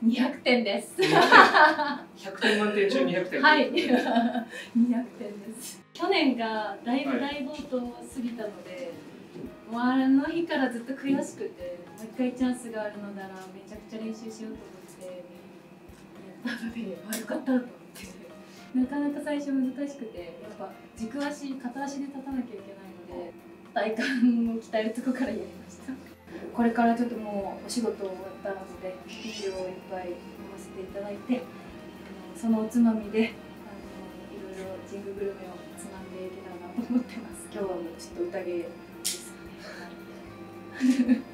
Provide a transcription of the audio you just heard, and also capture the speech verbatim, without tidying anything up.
にひゃくてんです。 ひゃくてん満点中にひゃくてん。 はい。にひゃくてんです。去年がだいぶ大暴騰すぎたので、はい、もうあの日からずっと悔しくて、もう一回チャンスがあるのならめちゃくちゃ練習しようと思ってやったので、あ、よかったと思って。なかなか最初難しくて、やっぱ軸足、片足で立たなきゃいけないので、体幹を鍛えるとこからやりました。これからちょっともうお仕事終わったので、ビールをいっぱい飲ませていただいて、あのそのおつまみであのいろいろ神宮グルメをつまんでいけたらなと思ってます。今日はもうちょっと宴ですかね。